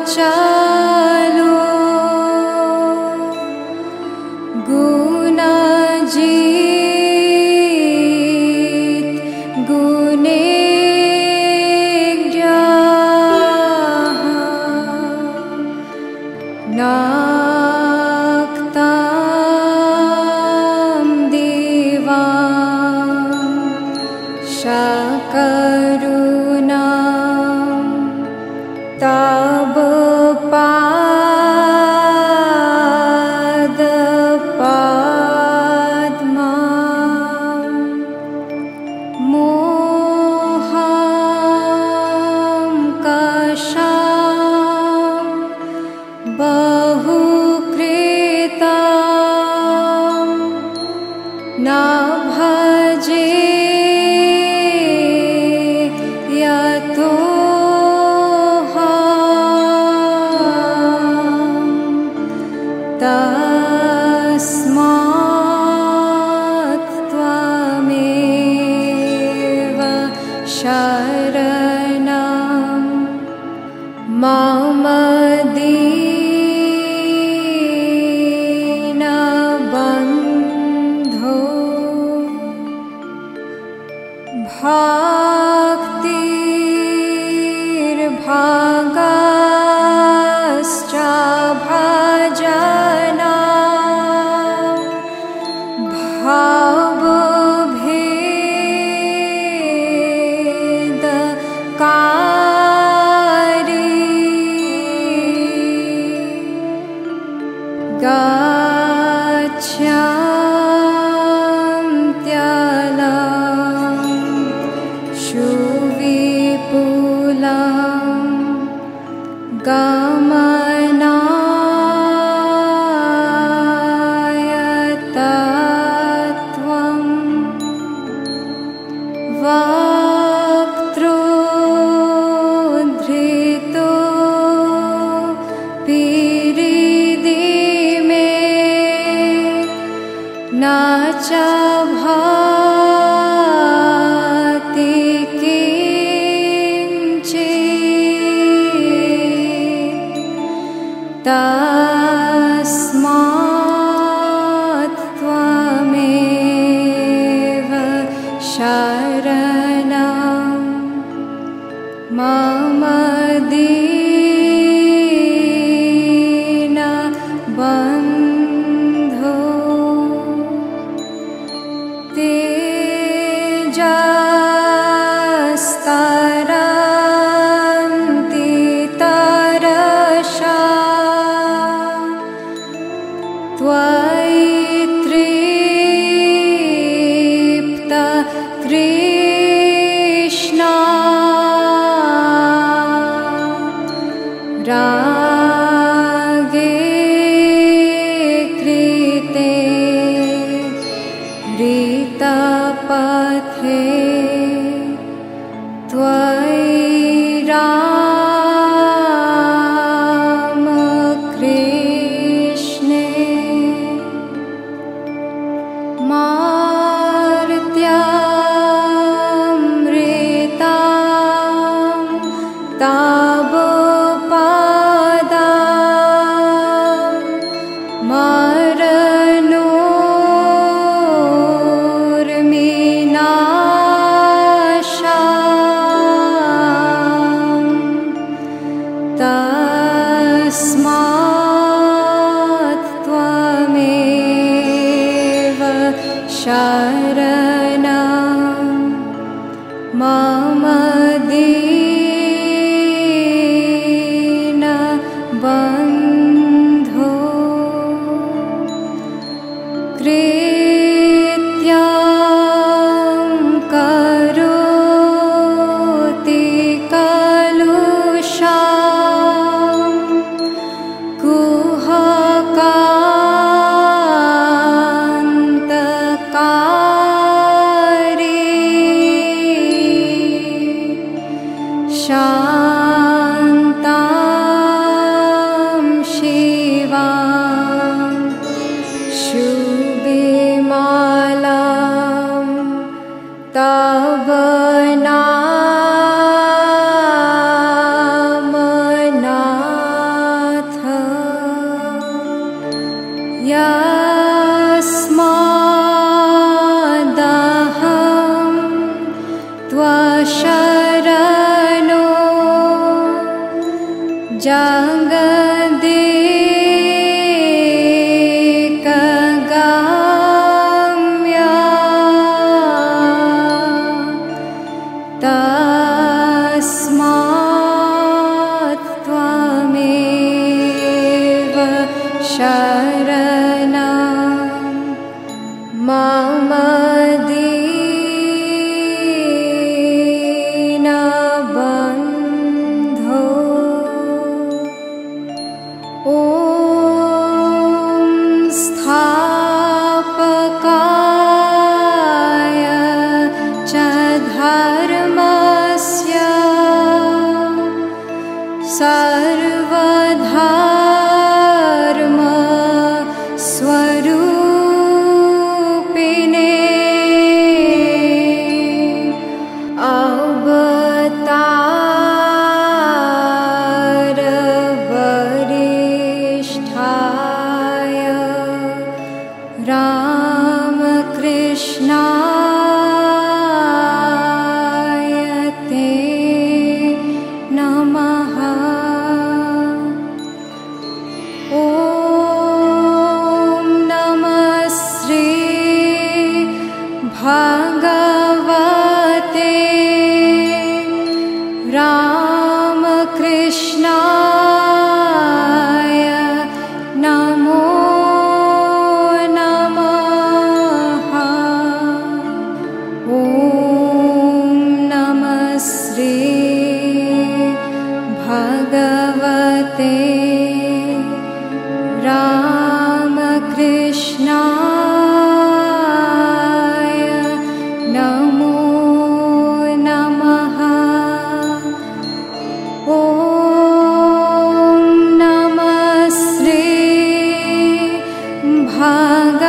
चालो गुणाजीत गुणेग्राः नाक्तां देवां शकरुणां तव पादपद्मं मोहं कषां बहुकृतं न भजे तस्मात् त्वमेव शरणं मम दीनबन्धो भक्तिर्भागश्च भजना भावभेदकारी गच्छन्त्यलं सुविपुलं गमनाय तत्त्वं वक्त्रोद्धृतो पीरिदि मे न च भाति किञ्चित् तस्मात् त्वमेव शरणं मम दीनबन्धो तेजस्तरन्ति तरसा त्वयि तृप्त तृष्णा रागे कृते ऋतपथे त्वयि रामकृष्णे मार्त्यामृतां तव पदं मरणोर्विनाशम् तस्मात् त्वमेव शरणं मम दीनबन्धो कृत्यं करोति कलुषं कुहकान्तकारी शान्तां शिवां शुभिमालां तव नाम जगदेकगाम्या तस्मात् त्वमेव शरणं मम दीनबन्धो। ॐ स्थापकाय च धर्मस्य सर्वधर्मस्वरूपिणे अवतारवरिष्ठाय रामकृष्णाय ते नमः। ॐ नमः श्री भगवते रामकृष्णाय नमो नमः। ॐ नमः श्री भगवते रामकृष्णाय नमो नमः। ॐ नमः श्री भगवते